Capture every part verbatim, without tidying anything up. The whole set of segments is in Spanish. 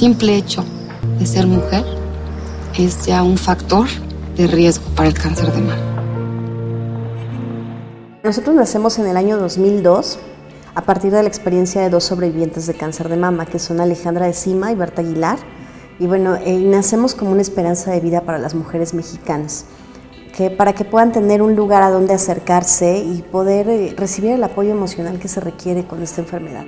simple hecho de ser mujer es ya un factor de riesgo para el cáncer de mama. Nosotros nacemos en el año dos mil dos a partir de la experiencia de dos sobrevivientes de cáncer de mama, que son Alejandra de Sima y Berta Aguilar. Y bueno, eh, nacemos como una esperanza de vida para las mujeres mexicanas, que para que puedan tener un lugar a donde acercarse y poder eh, recibir el apoyo emocional que se requiere con esta enfermedad.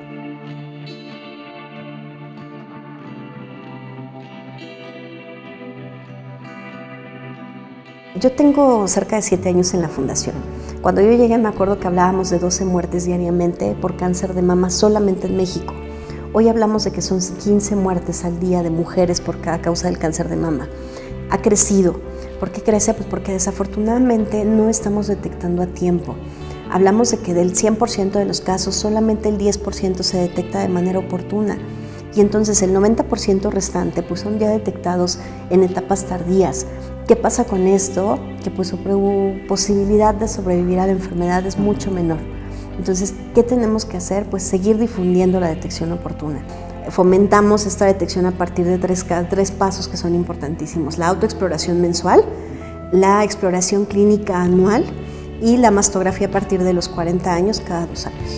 Yo tengo cerca de siete años en la fundación. Cuando yo llegué me acuerdo que hablábamos de doce muertes diariamente por cáncer de mama solamente en México. Hoy hablamos de que son quince muertes al día de mujeres por cada causa del cáncer de mama. Ha crecido. ¿Por qué crece? Pues porque desafortunadamente no estamos detectando a tiempo. Hablamos de que del cien por ciento de los casos solamente el diez por ciento se detecta de manera oportuna. Y entonces el noventa por ciento restante pues son ya detectados en etapas tardías. ¿Qué pasa con esto? Que pues su posibilidad de sobrevivir a la enfermedad es mucho menor. Entonces, ¿qué tenemos que hacer? Pues seguir difundiendo la detección oportuna. Fomentamos esta detección a partir de tres, tres pasos que son importantísimos: la autoexploración mensual, la exploración clínica anual y la mastografía a partir de los cuarenta años cada dos años.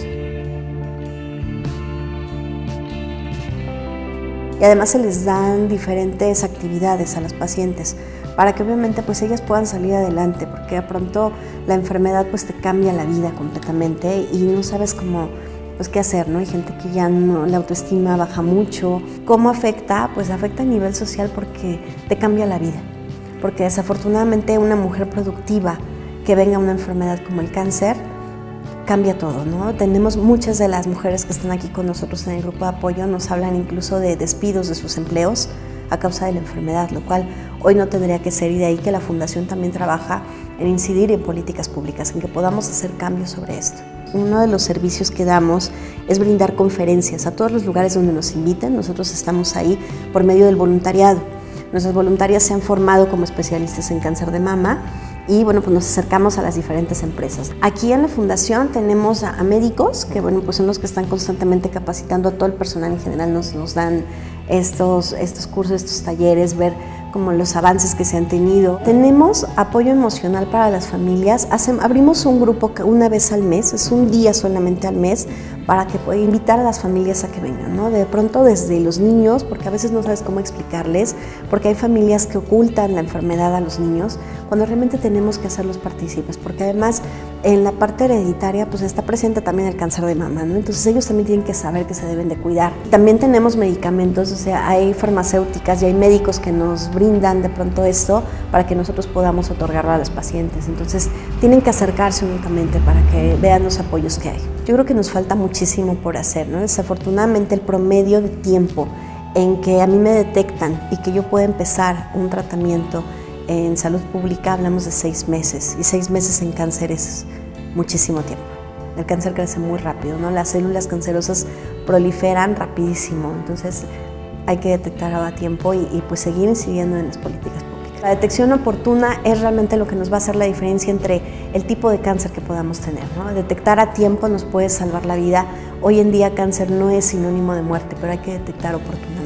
Y además se les dan diferentes actividades a las pacientes para que obviamente pues ellas puedan salir adelante, porque de pronto la enfermedad pues te cambia la vida completamente y no sabes cómo, pues qué hacer, ¿no? Hay gente que ya no, la autoestima baja mucho. ¿Cómo afecta? Pues afecta a nivel social porque te cambia la vida, porque desafortunadamente una mujer productiva que venga una enfermedad como el cáncer cambia todo, ¿no? Tenemos muchas de las mujeres que están aquí con nosotros en el grupo de apoyo, nos hablan incluso de despidos de sus empleos a causa de la enfermedad, lo cual hoy no tendría que ser, y de ahí que la Fundación también trabaja en incidir en políticas públicas, en que podamos hacer cambios sobre esto. Uno de los servicios que damos es brindar conferencias a todos los lugares donde nos inviten. Nosotros estamos ahí por medio del voluntariado. Nuestras voluntarias se han formado como especialistas en cáncer de mama y bueno, pues nos acercamos a las diferentes empresas. Aquí en la Fundación tenemos a, a médicos que bueno, pues son los que están constantemente capacitando a todo el personal en general, nos, nos dan estos, estos cursos, estos talleres, ver como los avances que se han tenido. Tenemos apoyo emocional para las familias. Hacen, abrimos un grupo una vez al mes, es un día solamente al mes, para que pueda invitar a las familias a que vengan, ¿no? De pronto desde los niños, porque a veces no sabes cómo explicarles, porque hay familias que ocultan la enfermedad a los niños, cuando realmente tenemos que hacerlos partícipes, porque además en la parte hereditaria pues está presente también el cáncer de mama, ¿no? Entonces ellos también tienen que saber que se deben de cuidar. También tenemos medicamentos, o sea, hay farmacéuticas y hay médicos que nos brindan de pronto esto para que nosotros podamos otorgarlo a los pacientes. Entonces tienen que acercarse únicamente para que vean los apoyos que hay. Yo creo que nos falta muchísimo por hacer, ¿no? Desafortunadamente el promedio de tiempo en que a mí me detectan y que yo pueda empezar un tratamiento en salud pública, hablamos de seis meses, y seis meses en cáncer es muchísimo tiempo. El cáncer crece muy rápido, ¿no? Las células cancerosas proliferan rapidísimo, entonces hay que detectarlo a tiempo y, y pues seguir incidiendo en las políticas públicas. La detección oportuna es realmente lo que nos va a hacer la diferencia entre el tipo de cáncer que podamos tener, ¿no? Detectar a tiempo nos puede salvar la vida. Hoy en día cáncer no es sinónimo de muerte, pero hay que detectar oportunamente.